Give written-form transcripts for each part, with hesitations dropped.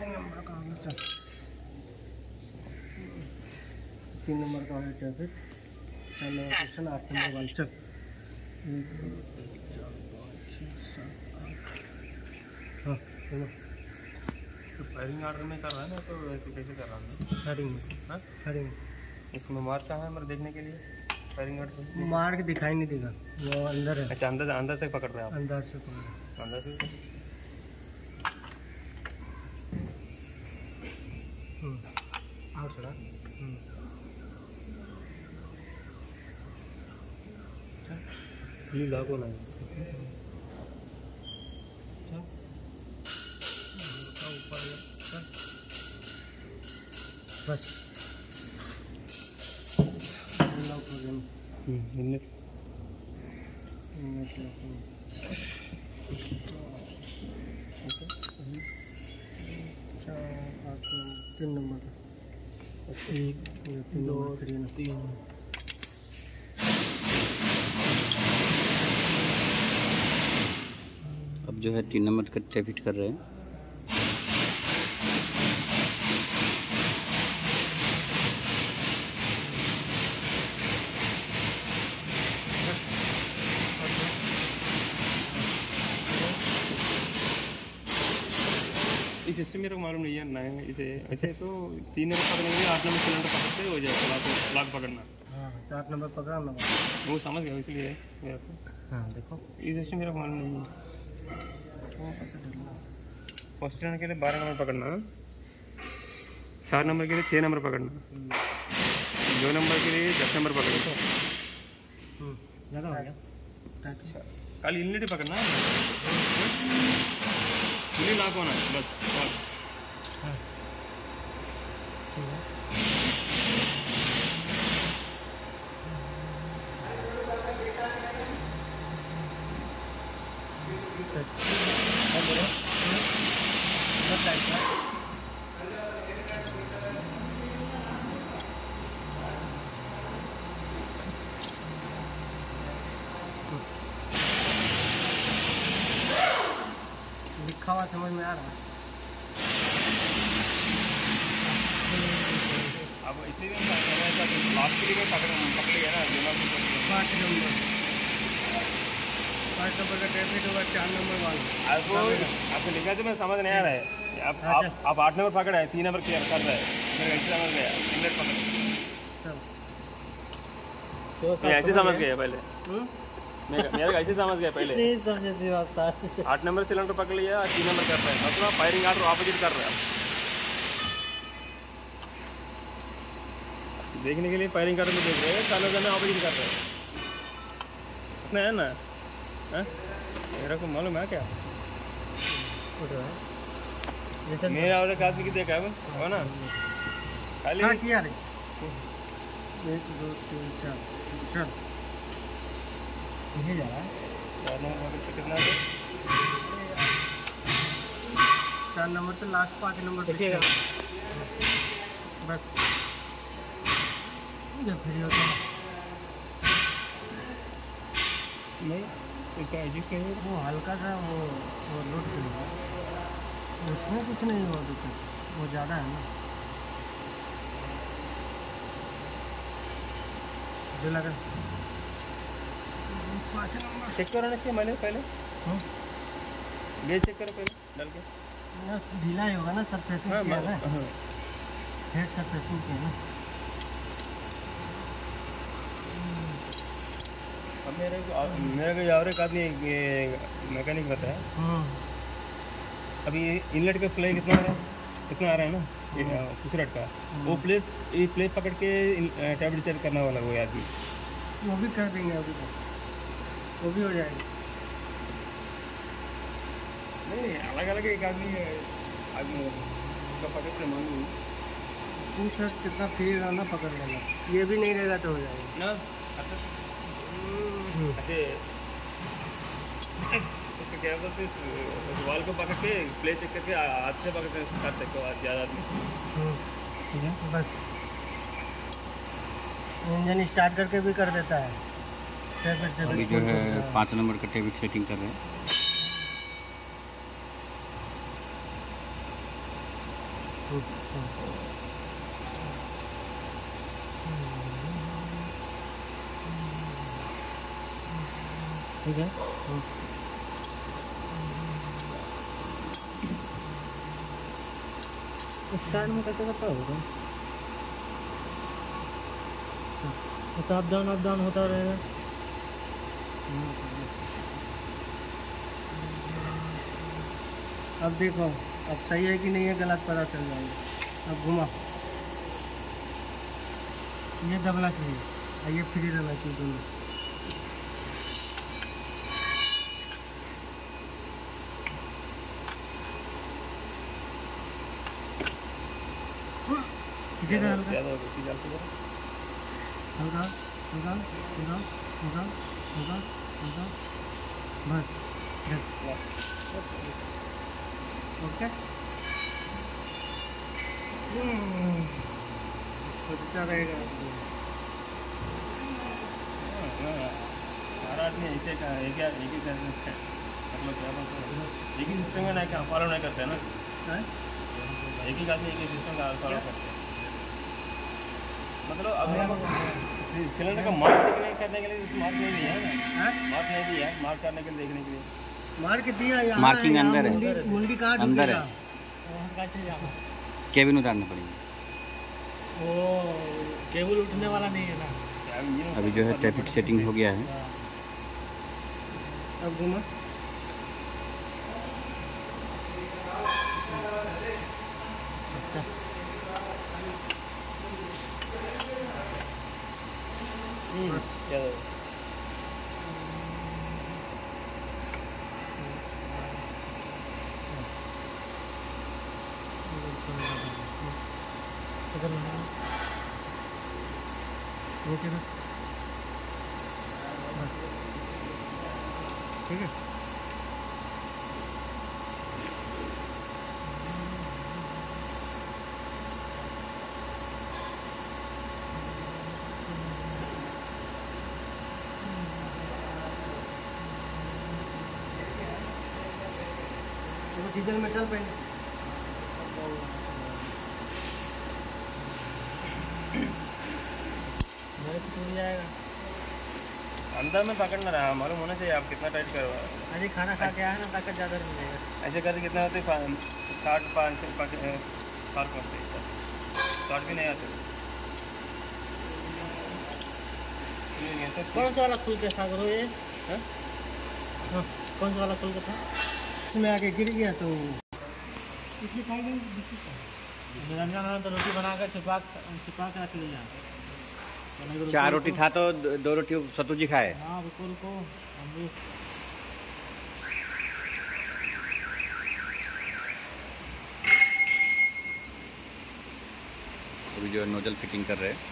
3 number का है traffic. 4 number question, 8 number वाला चल। 1 2 3 4 5 6 7 8। हाँ तो फायरिंग ऑर्डर में कर रहा है ना, तो वैसे कैसे कर रहा है? फायरिंग में। हाँ फायरिंग इसमें मार कहाँ है मेरे देखने के लिए? फायरिंग ऑर्डर मार के दिखाई नहीं देगा, वो अंदर है। अच्छा, अंदर अंदर से पकड़ रहे हैं आप? अंदर से पकड़ रहे हैं। अंदर से आउट सड़ा। लॉक होना है बस लॉक हो गया। इनमें 3 नंबर का 1 2 3। अब जो है 3 नंबर का ट्रैफिक कर रहे हैं। इस सिस्टम मेरे को मालूम नहीं है ना, इसे ऐसे तो 3 नंबर पकड़ेंगे, 8 नंबर सिलेंडर पकड़ते हो जाएगा, लॉक पकड़ना। हाँ 8 नंबर पकड़ना। वो समझ गया, इसलिए मेरे को। हाँ देखो इस सिस्टम मेरे को मालूम नहीं है। फर्स्ट सिलेंडर के लिए 12 नंबर पकड़ना, 4 नंबर के लिए 6 नंबर पकड़ना, 2 नंबर के लिए 10 नंबर पकड़ना। ज़्यादा हो गया। खाली इनलेट पकड़ना, फुली लॉक होना बस। हाँ लिखा हुआ समझ में आ रहा है। अब इसी में लास्ट के लिए पकड़िए ना, 5 नंबर का ट्रैफिक होगा, 4 नंबर वाला। आपको लिखा तो मैं समझ नहीं आ रहा है। आप 8 नंबर पकड़ा है, 3 नंबर क्लियर कर रहा है, मेरे ऐसे समझ गया इनलेट पकड़। ऐसे समझ गया पहले, मेरे ऐसे समझ गया पहले। 8 नंबर सिलेंडर पकड़ लिया, 3 नंबर कर रहा है, मतलब फायरिंग ऑर्डर ऑपोजिट कर रहा है। देखने के लिए फायरिंग ऑर्डर में देख रहे हैं, खाना जाना ऑपोजिट कर रहे हैं, इतना है ना। मेरा को मालूम है क्या? मेरा और एक आदमी की देखा है हो ना, खाली किया रे। 1 2 3 4 चल ये जा रहा है। 4 नंबर कितना है? 4 नंबर तो लास्ट, 5 नंबर देखिएगा बस। जब फ्री होता है नहीं वो हल्का सा वो लोड करेगा, उसमें कुछ नहीं हुआ दिक्कत, वो ज़्यादा है ना। जो लगा 5 नंबर चेक कराने से मैंने पहले गेज चेक करो पहले डाल के। ढीला ही होगा ना, सरफेसिंग किया है, हेड सरफेसिंग किया ना। अब मेरे को और एक आदमी मैकेनिक बताया, अभी इनलेट का प्लेट कितना आ रहा है ना, कुसरट का, वो प्लेट पकड़ के टेम्परेचर करने वाला वो आदमी, वो भी कर देंगे अभी तक, वो भी हो जाएगा। नहीं अलग अलग एक आदमी उसका पकड़ के मालूम कुसरट कितना फ्री रहना पकड़ लेगा, ये भी नहीं रहेगा तो हो जाएगा ना। ऐसे क्या बोलते वाल को पकड़ के प्ले चेक करके हाथ से पकड़ कर सकते हो ज़्यादा आदमी। ठीक है बस, इंजन स्टार्ट करके भी कर देता है। अभी जो है 5 नंबर का ट्रैफिक सेटिंग कर रहे हैं। ठीक है। स्टार्ट में कैसे करता होगा? अच्छा, अप डाउन होता रहेगा। अब देखो, अब सही है कि नहीं है गलत पता चल जाएगा। अब घुमा, ये दबना चाहिए और ये फ्री रहना चाहिए दोनों। हल्का हल्का हल्का हल्का हल्का हल्का हल्का, बस ओके। सोचता रहेगा हमारा आदमी ऐसे का एक ही मतलब क्या बोलते हैं, एक ही सिस्टम का नहीं फॉलो नहीं करते ना, एक ही आदमी एक ही सिस्टम का फॉलो करते हैं। मतलब अभी सिलेंडर का मार्क देखने करने के लिए मार्क नहीं दिया है ना, मार्क नहीं दिया, मार्क करने के लिए देखने के लिए मार्क दिया। मार्किंग अंदर है, मुंडी काट अंदर है, केबिन उतारना पड़ेगा। वो केबल उठने वाला नहीं है ना। अभी जो है ट्रैफिक सेटिंग हो गया है। अब घुमा, ठीक है। डीजल मेटल पे टूट जाएगा। अंदर में पकड़ना रहा, मालूम होना चाहिए आप कितना टाइट करवा। अरे खाना खा के आया ना, ताकत ज़्यादा मिलेगा। ऐसे करके कितना होते 60 फर्क होते हैं, 60 भी नहीं आते। कौन सा वाला खुल के था करो ये? हाँ, कौन सा वाला खुल के था? इसमें आके गिर गया तो निरंजन तो रोटी बनाकर छिपा के रख लिया। 4 रोटी था तो 2 रोटी सत्तू जी खाए। हाँ रुको हम भी अभी जो है नोजल फिटिंग कर रहे हैं।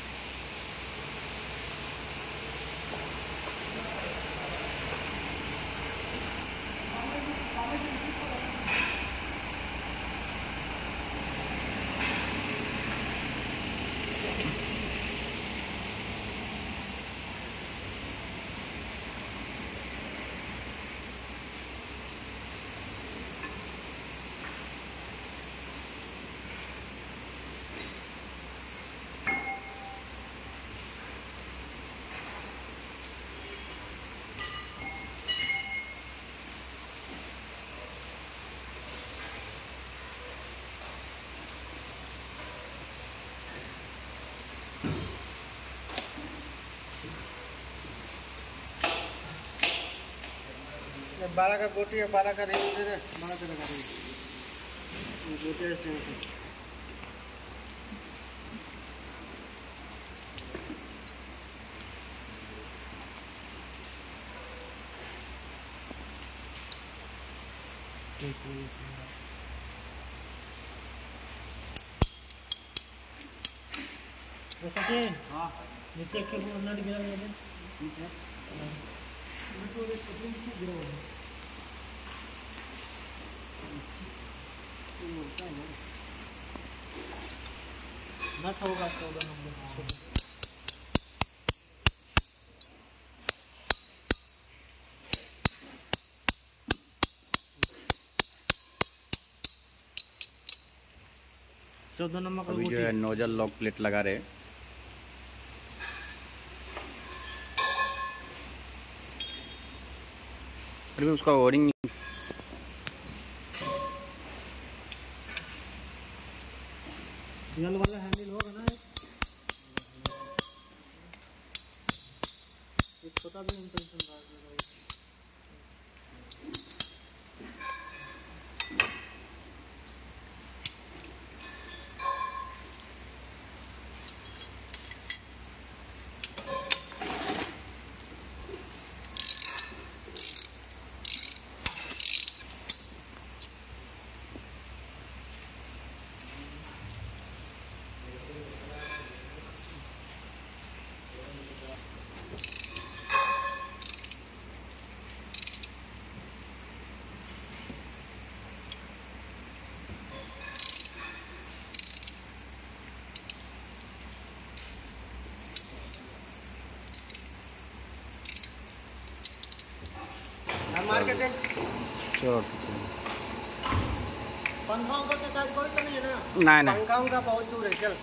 बारह का गोटी है, 12 का रेंज दे रहे, 12 का लगा रहे गोटी है। हाँ नीचे के नट गिरा है। ठीक है नट होगा 14 नंबर। 14 नंबर का अभी जो है नोजल लॉक प्लेट लगा रहे। अभी उसका ओरिंग सिग्नल वाला हैंडल होगा ना, एक छोटा भी इंटेंशन रहा है। मार के देख। चलो पंखा ऊपर के साथ कोई तो नहीं है ना? नहीं पंखा उनका बहुत दूर है। चल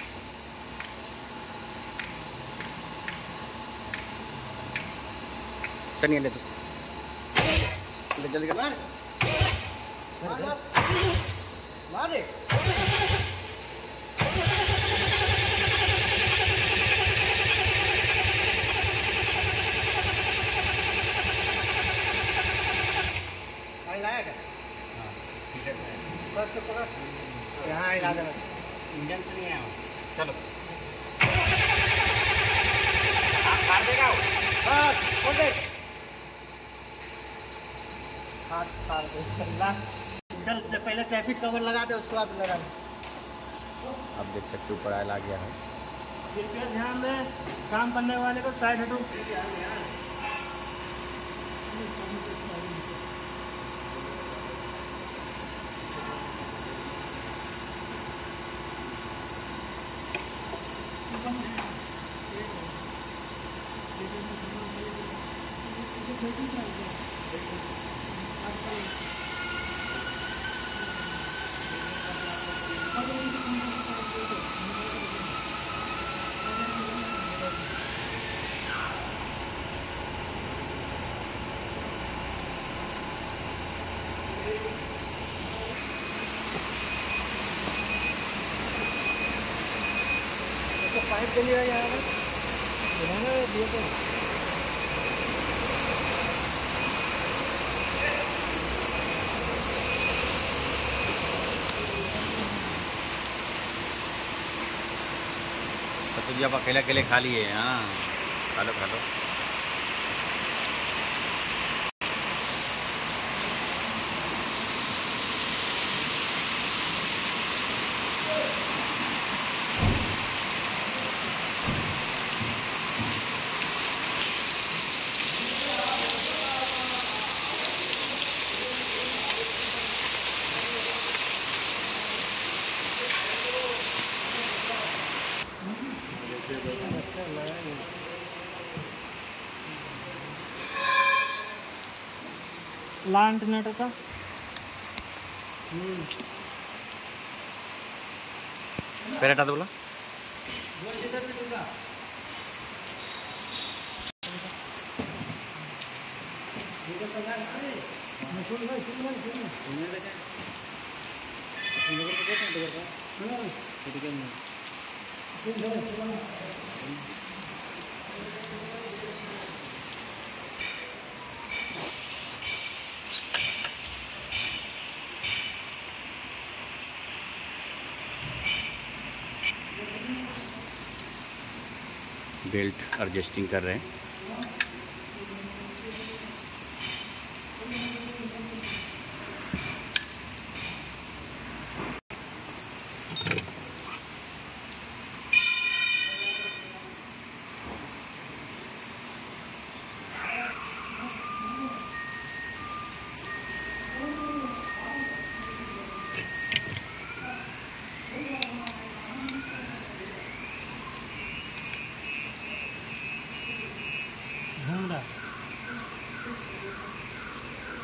चलिए ले तो ले जल्दी कर। मार मार दे। बस तो पकड़, यहाँ हिला देना। इंजन से नहीं आया चलो आप मार देगा वो। बस खोल दे। हाथ फाड़ दे। चल पहले ट्रैफिक कवर लगा दे, उसके बाद लगा दे। आप देख सकते ऊपर आयल आ गया है। कृपया ध्यान दे, काम करने वाले को साइड हटो। पाइप के लिए यहाँ पर दिए तो तो आप अकेले अकेले खा लिए। हाँ खा लो खा लो। लांट नट का पैर हटा दो बोला। बेल्ट एडजस्टिंग कर रहे हैं।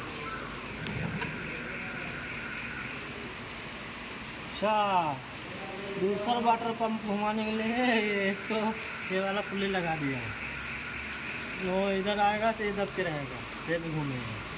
अच्छा दूसरा वाटर पंप घुमाने के लिए ये इसको ये वाला पुली लगा दिया है। वो इधर आएगा तो ये दबके रहेगा, फिर घूमेगा।